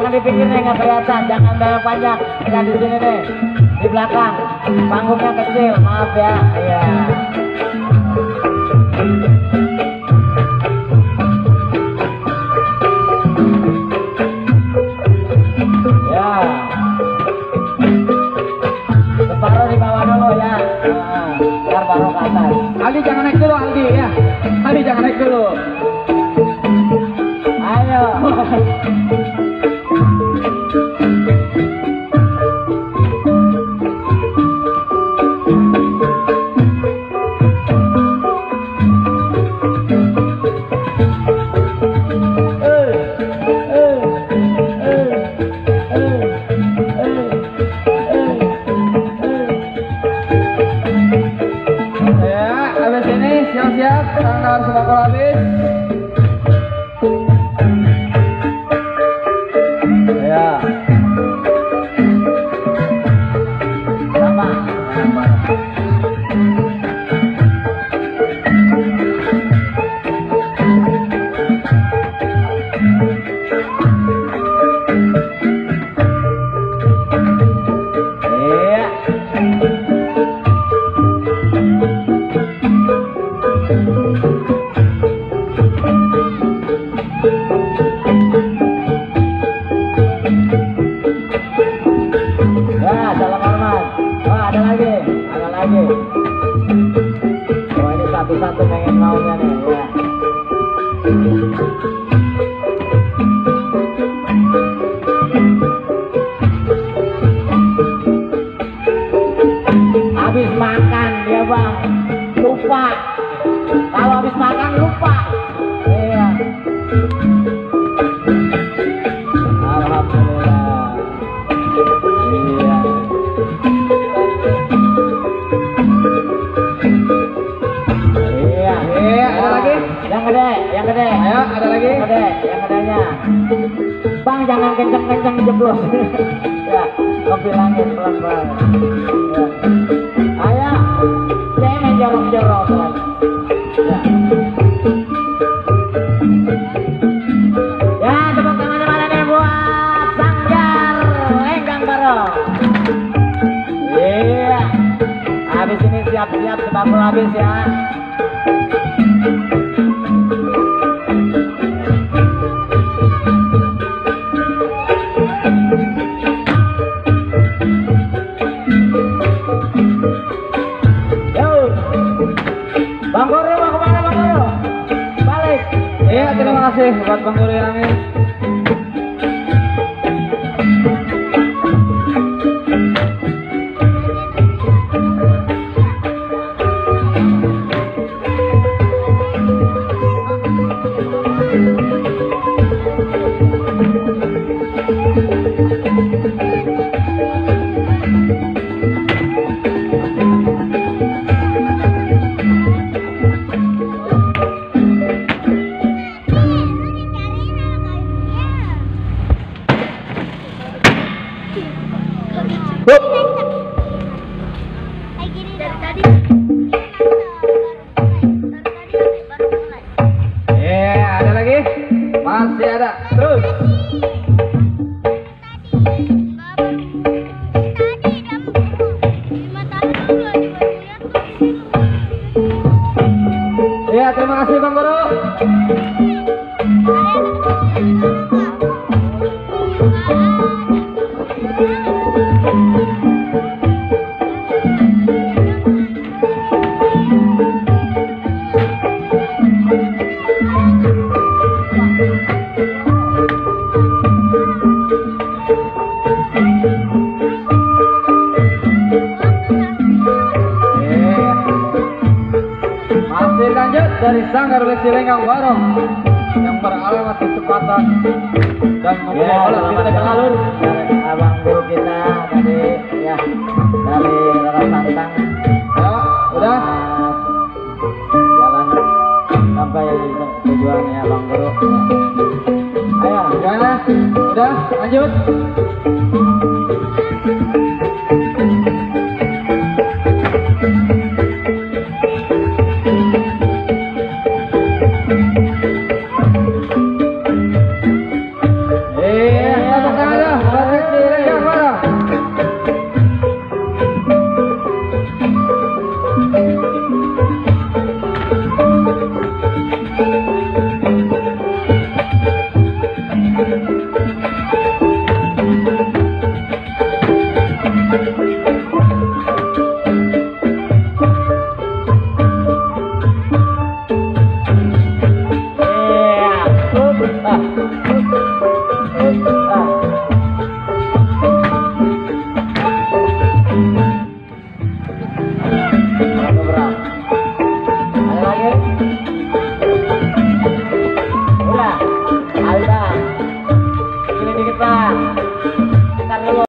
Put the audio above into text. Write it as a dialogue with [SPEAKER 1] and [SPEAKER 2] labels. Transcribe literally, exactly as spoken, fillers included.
[SPEAKER 1] Jangan di pinggir nih, nggak kelihatan. Jangan bayar panjang. Jangan di sini nih, di belakang. Panggungnya kecil, maaf ya. Iya. Ya. Separuh di bawah dulu ya. Nah, biar baru ke atas.
[SPEAKER 2] Aldi jangan naik dulu, Aldi ya. Aldi jangan naik dulu.
[SPEAKER 1] Ayo.
[SPEAKER 2] Siap-siap, tangan sebakul habis.
[SPEAKER 1] Ya. Sama. Iya. Ya, salam hormat. Oh, ada lagi, ada lagi. Oh, ini satu-satu pengen maunya nih, ya. Habis makan dia bang, lupa. Kalau habis makan lupa. Iya. Alhamdulillah. Iya. Iya.
[SPEAKER 2] Iya, ada lagi?
[SPEAKER 1] Yang gede, yang gede.
[SPEAKER 2] Ayo, ada lagi?
[SPEAKER 1] Yang gede, yang gedenya. Bang jangan kenceng-kenceng jeblos. Ya, kau bilangin pelan-pelan. Ya. Ayo, jangan jorok-jorok. Ya. Ya, tepuk tangannya mana nih buat Sanggar Lenggang Barong. Iya. Habis ini siap-siap sebakul habis ya. Yo. Bang Guru mau kemana Bang Guru? Balik.
[SPEAKER 2] Iya, terima kasih buat Bang Guru Amin. Iya, ada lagi? Masih ada. Terus. Iya, terima kasih Bang Guru. Masih lanjut dari Sanggar Leksi Lenggang Barong yang beralamat kecepatan dan mempunyai
[SPEAKER 1] Ya,
[SPEAKER 2] olah
[SPEAKER 1] selamat
[SPEAKER 2] kita alur.
[SPEAKER 1] dari abang guru kita tadi ya dari Rara Santang.
[SPEAKER 2] Ya, udah.
[SPEAKER 1] Jalan sampai tujuan ya bang guru. Ayo.
[SPEAKER 2] Gimana? Udah, lanjut.